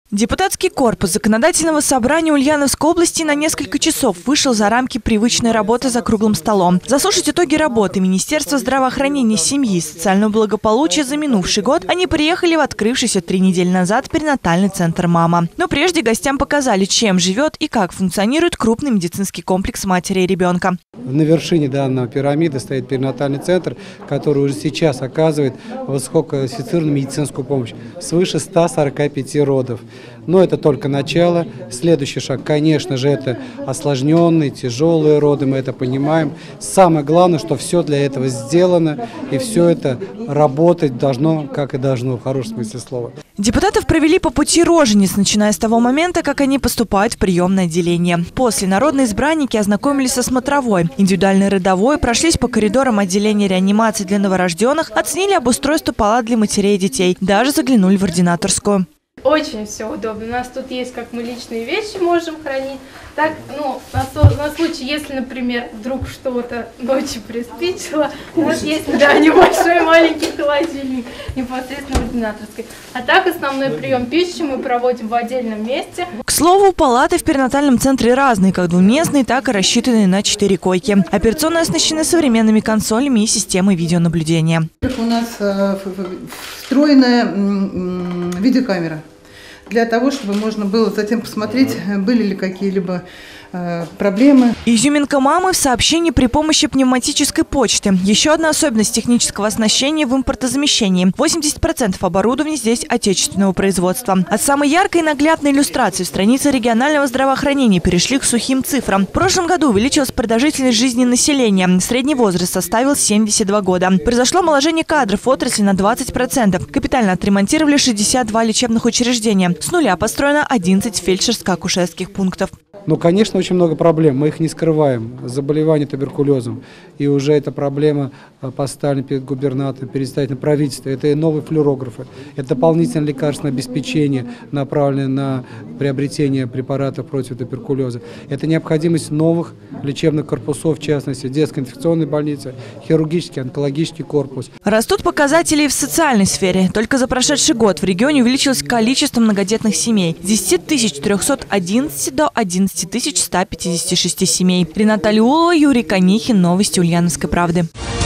Депутатский корпус Законодательного собрания Ульяновской области на несколько часов вышел за рамки привычной работы за круглым столом. Заслушать итоги работы Министерства здравоохранения, семьи и социального благополучия за минувший год они приехали в открывшийся 3 недели назад перинатальный центр «Мама». Но прежде гостям показали, чем живет и как функционирует крупный медицинский комплекс матери и ребенка. На вершине данного пирамиды стоит перинатальный центр, который уже сейчас оказывает высококвалифицированную медицинскую помощь. Свыше 145 родов. Но это только начало. Следующий шаг, конечно же, это осложненные, тяжелые роды, мы это понимаем. Самое главное, что все для этого сделано, и все это работать должно, как и должно, в хорошем смысле слова. Депутатов провели по пути рожениц, начиная с того момента, как они поступают в приемное отделение. После народные избранники ознакомились со смотровой, индивидуальной родовой, прошлись по коридорам отделения реанимации для новорожденных, оценили обустройство палат для матерей и детей, даже заглянули в ординаторскую. Очень все удобно. У нас тут есть как мы личные вещи можем хранить, так, на случай, если, например, вдруг что-то ночью приспичило, у нас есть, небольшой маленький холодильник непосредственно в ординаторской. А так основной прием пищи мы проводим в отдельном месте. К слову, палаты в перинатальном центре разные, как двуместные, так и рассчитанные на 4 койки. Операционные оснащены современными консолями и системой видеонаблюдения. У нас встроенная видеокамера для того, чтобы можно было затем посмотреть, были ли какие-либо проблемы. Изюминка «Мамы» в сообщении при помощи пневматической почты. Еще одна особенность технического оснащения в импортозамещении. 80% оборудования здесь отечественного производства. От самой яркой и наглядной иллюстрации страницы регионального здравоохранения перешли к сухим цифрам. В прошлом году увеличилась продолжительность жизни населения. Средний возраст составил 72 года. Произошло омоложение кадров в отрасли на 20%. Капитально отремонтировали 62 лечебных учреждения. С нуля построено 11 фельдшерско-акушерских пунктов. Ну, конечно, очень много проблем, мы их не скрываем. Заболевание туберкулезом. И уже эта проблема поставлена перед губернатором, перед представителем правительства. Это и новые флюорографы, это дополнительное лекарственное обеспечение, направленное на приобретение препаратов против туберкулеза. Это необходимость новых лечебных корпусов, в частности, детской инфекционной больницы, хирургический, онкологический корпус. Растут показатели и в социальной сфере. Только за прошедший год в регионе увеличилось количество многодетных семей с 10 311 до 11 156 семей. Рената Алиулова, Юрий Конихин. Новости Ульяновской правды.